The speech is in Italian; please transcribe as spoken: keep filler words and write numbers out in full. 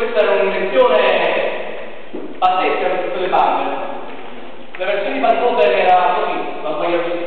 Questa era un'invenzione pazzesca per tutte le bande. La versione di Van Goten era così, la